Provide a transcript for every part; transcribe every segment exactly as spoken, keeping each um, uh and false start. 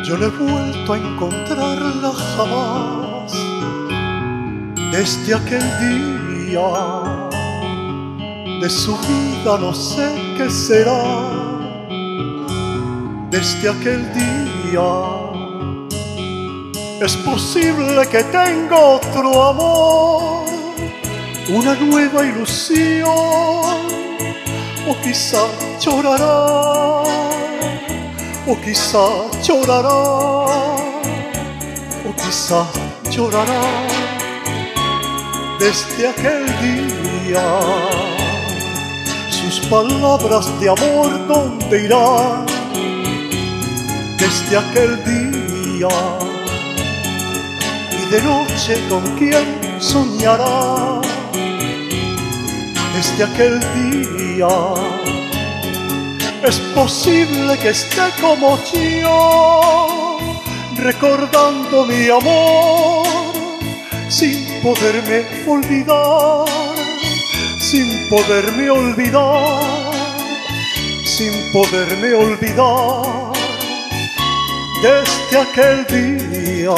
Yo no he vuelto a encontrarla jamás desde aquel día. De su vida no sé qué será desde aquel día. Es posible que tenga otro amor, una nueva ilusión, o quizá llorará, o quizá llorará, o quizá llorará desde aquel día. Sus palabras de amor, ¿dónde irán desde aquel día? Y de noche, ¿con quién soñará desde aquel día? Es posible que esté como yo, recordando mi amor, sin poderme olvidar, sin poderme olvidar, sin poderme olvidar desde aquel día.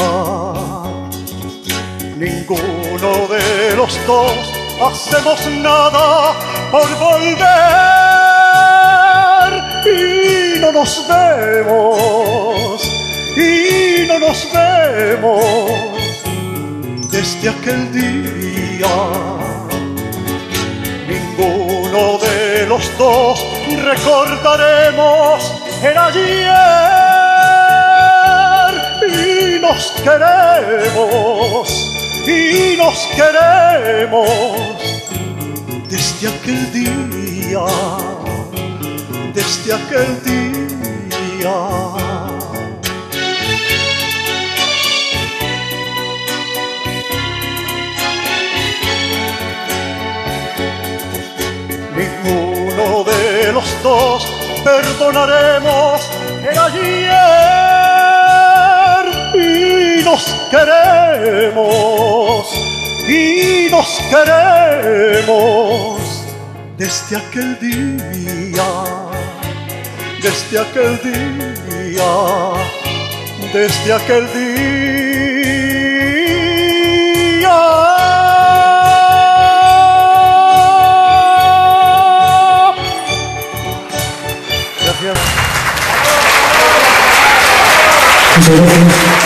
Ninguno de los dos hacemos nada por volver y no nos vemos, y no nos vemos desde aquel día. Ninguno de los dos recordaremos el ayer y nos queremos, y nos queremos desde aquel día, desde aquel día. Ninguno de los dos perdonaremos el ayer y nos queremos, y nos queremos desde aquel día, desde aquel día, desde aquel día. Muchas gracias.